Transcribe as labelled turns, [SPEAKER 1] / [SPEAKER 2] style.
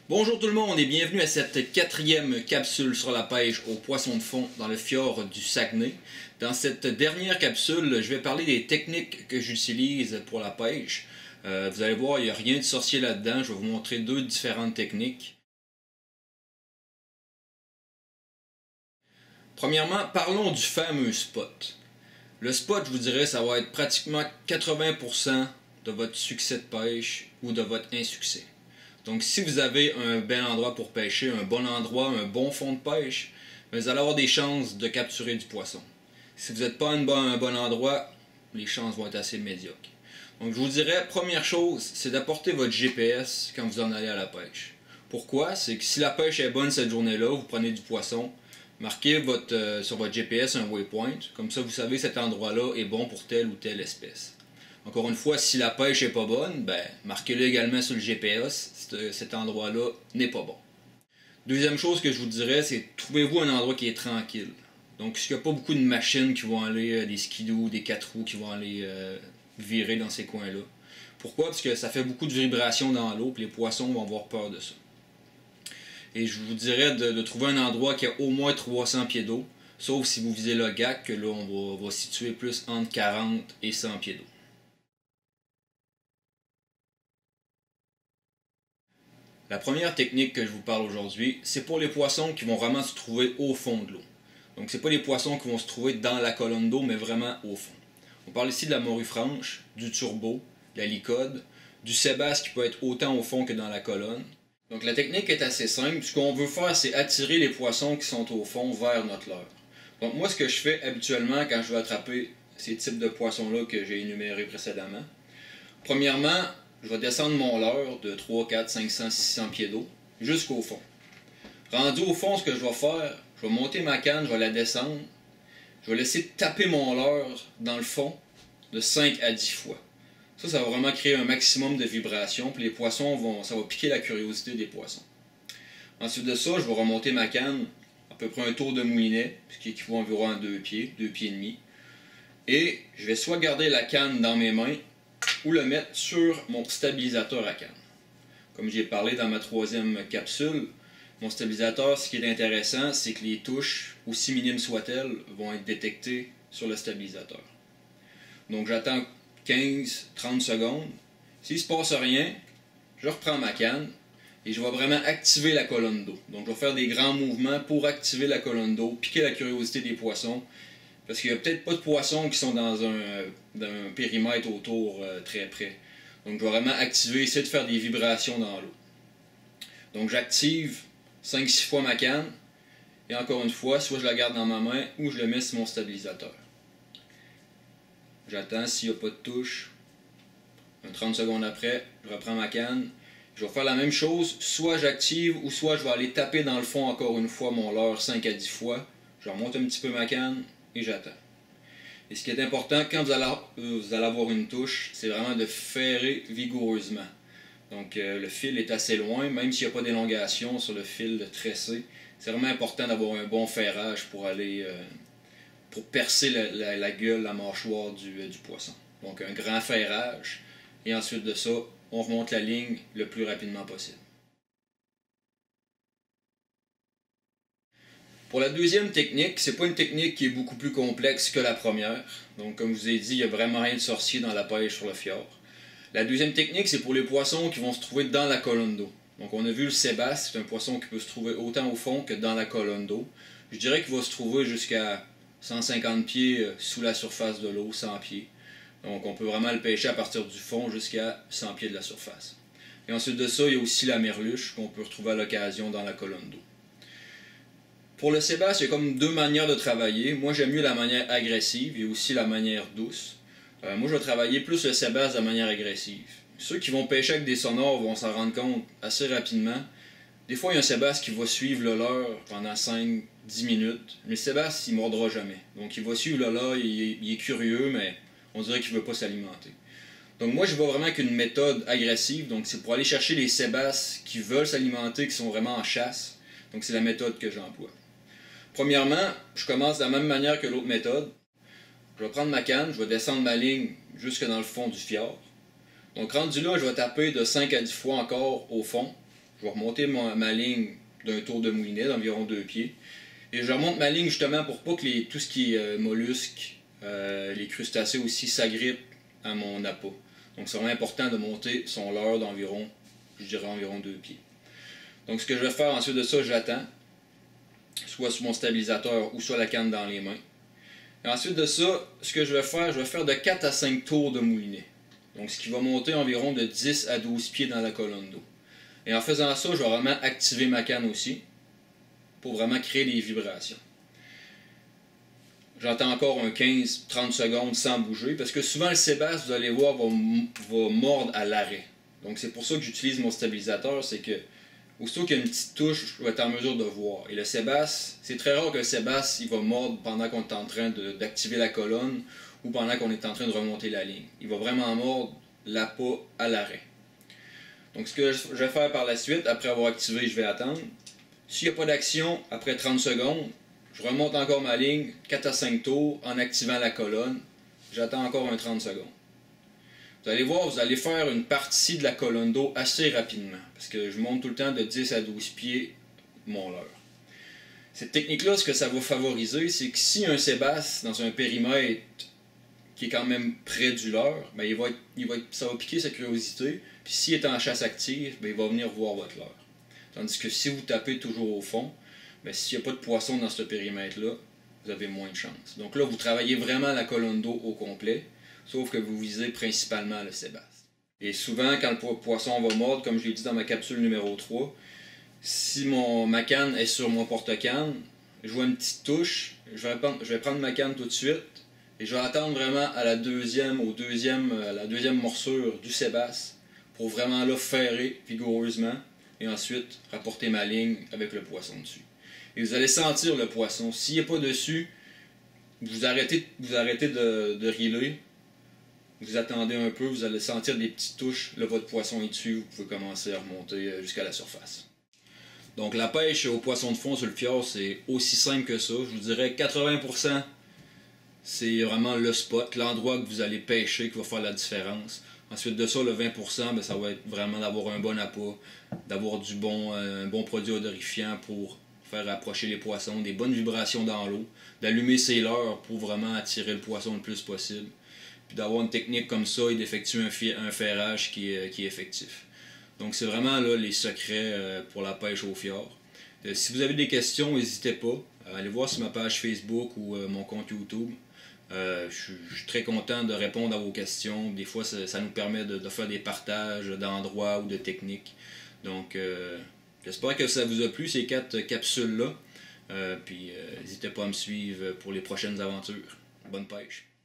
[SPEAKER 1] Bonjour tout le monde et bienvenue à cette quatrième capsule sur la pêche aux poissons de fond dans le fjord du Saguenay. Dans cette dernière capsule, je vais parler des techniques que j'utilise pour la pêche. Vous allez voir, il n'y a rien de sorcier là-dedans. Je vais vous montrer deux différentes techniques. Premièrement, parlons du fameux spot. Le spot, je vous dirais, ça va être pratiquement 80% de votre succès de pêche ou de votre insuccès. Donc si vous avez un bel endroit pour pêcher, un bon endroit, un bon fond de pêche, vous allez avoir des chances de capturer du poisson. Si vous n'êtes pas à un bon endroit, les chances vont être assez médiocres. Donc je vous dirais, première chose, c'est d'apporter votre GPS quand vous en allez à la pêche. Pourquoi? C'est que si la pêche est bonne cette journée-là, vous prenez du poisson, marquez sur votre GPS un waypoint, comme ça vous savez que cet endroit-là est bon pour telle ou telle espèce. Encore une fois, si la pêche n'est pas bonne, marquez-le également sur le GPS, cet endroit-là n'est pas bon. Deuxième chose que je vous dirais, c'est trouvez-vous un endroit qui est tranquille. Donc, s'il n'y a pas beaucoup de machines qui vont aller, des skidoo, des 4 roues qui vont aller virer dans ces coins-là. Pourquoi? Parce que ça fait beaucoup de vibrations dans l'eau, et les poissons vont avoir peur de ça. Et je vous dirais de trouver un endroit qui a au moins 300 pieds d'eau, sauf si vous visez le GAC, que là, on va situer plus entre 40 et 100 pieds d'eau. La première technique que je vous parle aujourd'hui, c'est pour les poissons qui vont vraiment se trouver au fond de l'eau. Donc, ce n'est pas les poissons qui vont se trouver dans la colonne d'eau, mais vraiment au fond. On parle ici de la morue franche, du turbo, de la lycode, du sébasse qui peut être autant au fond que dans la colonne. Donc, la technique est assez simple. Ce qu'on veut faire, c'est attirer les poissons qui sont au fond vers notre leurre. Donc, moi, ce que je fais habituellement quand je veux attraper ces types de poissons-là que j'ai énumérés précédemment, premièrement, je vais descendre mon leurre de 3, 4, 500, 600 pieds d'eau jusqu'au fond. Rendu au fond, ce que je vais faire, je vais monter ma canne, je vais la descendre. Je vais laisser taper mon leurre dans le fond de 5 à 10 fois. Ça va vraiment créer un maximum de vibrations, puis les poissons ça va piquer la curiosité des poissons. Ensuite de ça, je vais remonter ma canne à peu près un tour de moulinet, ce qui équivaut environ à 2 pieds et demi. Et je vais soit garder la canne dans mes mains, ou le mettre sur mon stabilisateur à canne. Comme j'ai parlé dans ma troisième capsule, mon stabilisateur, ce qui est intéressant, c'est que les touches, aussi minimes soient-elles, vont être détectées sur le stabilisateur. Donc j'attends 15-30 secondes. S'il ne se passe rien, je reprends ma canne et je vais vraiment activer la colonne d'eau. Donc je vais faire des grands mouvements pour activer la colonne d'eau, piquer la curiosité des poissons, parce qu'il n'y a peut-être pas de poissons qui sont dans un périmètre autour très près. Donc je vais vraiment activer, essayer de faire des vibrations dans l'eau. Donc j'active 5-6 fois ma canne, et encore une fois, soit je la garde dans ma main ou je le mets sur mon stabilisateur. J'attends s'il n'y a pas de touche. 30 secondes après, je reprends ma canne. Je vais faire la même chose, soit j'active ou soit je vais aller taper dans le fond encore une fois mon leurre 5 à 10 fois. Je remonte un petit peu ma canne et j'attends. Et ce qui est important, quand vous allez avoir une touche, c'est vraiment de ferrer vigoureusement. Donc le fil est assez loin, même s'il n'y a pas d'élongation sur le fil tressé. C'est vraiment important d'avoir un bon ferrage pour percer la gueule, la mâchoire du poisson. Donc un grand ferrage, et ensuite de ça, on remonte la ligne le plus rapidement possible. Pour la deuxième technique, c'est pas une technique qui est beaucoup plus complexe que la première. Donc comme je vous ai dit, il n'y a vraiment rien de sorcier dans la pêche sur le fjord. La deuxième technique, c'est pour les poissons qui vont se trouver dans la colonne d'eau. Donc on a vu le sébasse, c'est un poisson qui peut se trouver autant au fond que dans la colonne d'eau. Je dirais qu'il va se trouver jusqu'à 150 pieds sous la surface de l'eau, 100 pieds. Donc on peut vraiment le pêcher à partir du fond jusqu'à 100 pieds de la surface. Et ensuite de ça, il y a aussi la merluche qu'on peut retrouver à l'occasion dans la colonne d'eau. Pour le sébasse, il y a comme deux manières de travailler. Moi, j'aime mieux la manière agressive et aussi la manière douce. Moi, je vais travailler plus le sébasse de manière agressive. Ceux qui vont pêcher avec des sonores vont s'en rendre compte assez rapidement. Des fois, il y a un sébasse qui va suivre le leurre pendant 5-10 minutes. Mais le sébasse, il ne mordra jamais. Donc, il va suivre le leurre, il est curieux, mais on dirait qu'il ne veut pas s'alimenter. Donc, moi, je vais vraiment avec une méthode agressive. Donc, c'est pour aller chercher les sébasses qui veulent s'alimenter, qui sont vraiment en chasse. Donc, c'est la méthode que j'emploie. Premièrement, je commence de la même manière que l'autre méthode. Je vais prendre ma canne, je vais descendre ma ligne jusque dans le fond du fjord. Donc rendu là, je vais taper de 5 à 10 fois encore au fond. je vais remonter ma ligne d'un tour de moulinet d'environ 2 pieds. Et je remonte ma ligne justement pour pas que tout ce qui est mollusques, les crustacés aussi s'agrippent à mon appât. Donc c'est vraiment important de monter son leurre d'environ, je dirais environ 2 pieds. Donc ce que je vais faire ensuite de ça, j'attends, soit sur mon stabilisateur ou soit la canne dans les mains. Et ensuite de ça, ce que je vais faire de 4 à 5 tours de moulinet. Donc ce qui va monter environ de 10 à 12 pieds dans la colonne d'eau. Et en faisant ça, je vais vraiment activer ma canne aussi, pour vraiment créer des vibrations. J'entends encore un 15-30 secondes sans bouger, parce que souvent le sébasse, vous allez voir, va mordre à l'arrêt. Donc c'est pour ça que j'utilise mon stabilisateur, c'est que aussitôt qu'il y a une petite touche, je vais être en mesure de voir. Et le sébasse, c'est très rare que le sébasse il va mordre pendant qu'on est en train d'activer la colonne ou pendant qu'on est en train de remonter la ligne. Il va vraiment mordre l'appât à l'arrêt. Donc ce que je vais faire par la suite, après avoir activé, je vais attendre. S'il n'y a pas d'action, après 30 secondes, je remonte encore ma ligne, 4 à 5 tours, en activant la colonne. J'attends encore un 30 secondes. Vous allez voir, vous allez faire une partie de la colonne d'eau assez rapidement, parce que je monte tout le temps de 10 à 12 pieds mon leurre. Cette technique-là, ce que ça va favoriser, c'est que si un sébasse dans un périmètre qui est quand même près du leurre, ben ça va piquer sa curiosité, puis s'il est en chasse active, ben il va venir voir votre leurre. Tandis que si vous tapez toujours au fond, ben s'il n'y a pas de poisson dans ce périmètre-là, vous avez moins de chance. Donc là, vous travaillez vraiment la colonne d'eau au complet, sauf que vous visez principalement le sébasse. Et souvent, quand le poisson va mordre, comme je l'ai dit dans ma capsule numéro 3, si ma canne est sur mon porte-canne, je vois une petite touche, je vais prendre ma canne tout de suite, et je vais attendre vraiment à la deuxième morsure du sébasse, pour vraiment là ferrer vigoureusement, et ensuite rapporter ma ligne avec le poisson dessus. Et vous allez sentir le poisson. S'il n'est pas dessus, vous arrêtez de reeler, vous attendez un peu, vous allez sentir des petites touches, là votre poisson est dessus, vous pouvez commencer à remonter jusqu'à la surface. Donc la pêche au poisson de fond sur le fjord, c'est aussi simple que ça. Je vous dirais 80%, c'est vraiment le spot, l'endroit que vous allez pêcher qui va faire la différence. Ensuite de ça, le 20%, ben, ça va être vraiment d'avoir un bon appât, d'avoir un bon produit odorifiant pour faire approcher les poissons, des bonnes vibrations dans l'eau, d'allumer ses leurres pour vraiment attirer le poisson le plus possible, puis d'avoir une technique comme ça et d'effectuer un ferrage qui est effectif. Donc c'est vraiment là les secrets pour la pêche au fjord. Si vous avez des questions, n'hésitez pas. Allez voir sur ma page Facebook ou mon compte YouTube. Je suis très content de répondre à vos questions. Des fois, ça nous permet de faire des partages d'endroits ou de techniques. Donc, j'espère que ça vous a plu, ces 4 capsules-là. Puis, n'hésitez pas à me suivre pour les prochaines aventures. Bonne pêche!